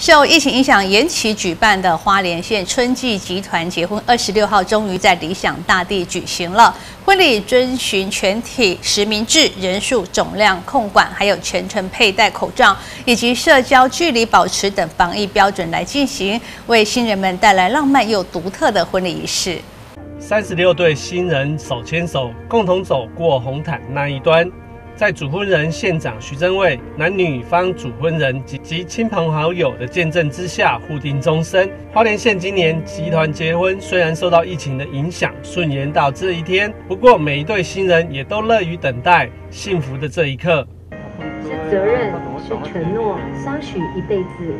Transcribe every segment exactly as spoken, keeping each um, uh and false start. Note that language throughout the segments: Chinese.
受疫情影响延期举办的花莲县春季集团结婚，二十六号终于在理想大地举行了。婚礼遵循全体实名制，人数、总量控管，还有全程佩戴口罩以及社交距离保持等防疫标准来进行，为新人们带来浪漫又独特的婚礼仪式。 三十六对新人手牵手，共同走过红毯那一端。在主婚人县长徐正卫、男女方主婚人及及亲朋好友的见证之下，互定终身。花莲县今年集团结婚，虽然受到疫情的影响，顺延到这一天，不过每一对新人也都乐于等待幸福的这一刻。 是责任，是承诺，相许一辈子。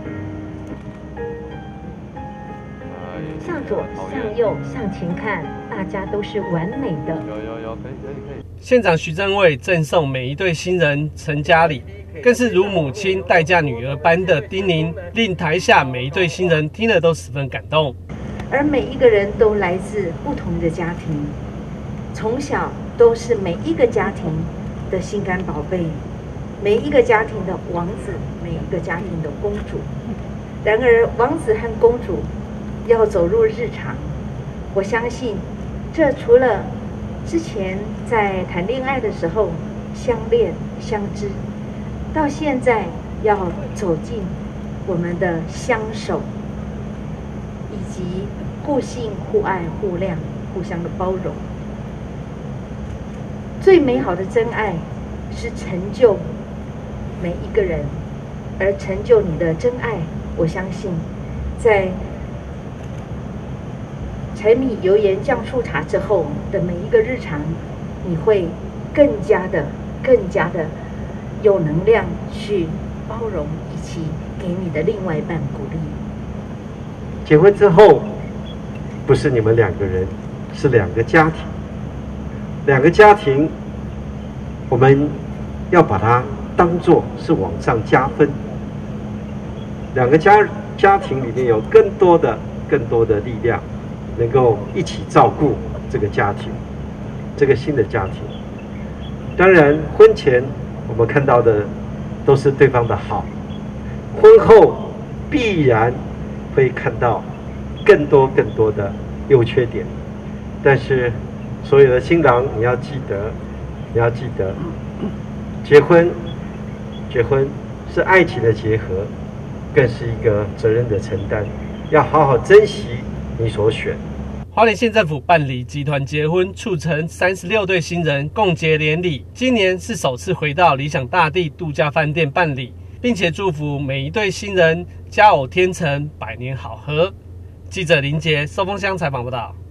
向左，向右，向前看，大家都是完美的。 有有有，可以可以可以。 县长徐正卫赠送每一对新人成家礼，更是如母亲待嫁女儿般的叮咛，令台下每一对新人听了都十分感动。 而每一个人都来自不同的家庭，从小都是每一个家庭的心肝宝贝，每一个家庭的王子，每一个家庭的公主。然而，王子和公主要走入日常，我相信，这除了之前在谈恋爱的时候相恋相知，到现在要走进我们的相守，以及互信、互爱、互谅、互相的包容。最美好的真爱是成就每一个人，而成就你的真爱，我相信在柴米油盐酱醋茶之后的每一个日常，你会更加的、更加的有能量去包容以及给你的另外一半鼓励。 结婚之后，不是你们两个人，是两个家庭。两个家庭，我们要把它当作是往上加分。两个家家庭里面有更多的、更多的力量。能够一起照顾这个家庭，这个新的家庭。当然，婚前我们看到的都是对方的好，婚后必然会看到更多更多的优缺点。但是，所有的新郎，你要记得，你要记得，结婚，结婚是爱情的结合，更是一个责任的承担，要好好珍惜你所选。 花莲县政府办理集团结婚，促成三十六对新人共结连理。今年是首次回到理想大地度假饭店办理，并且祝福每一对新人佳偶天成，百年好合。记者林杰寿丰乡采访报道。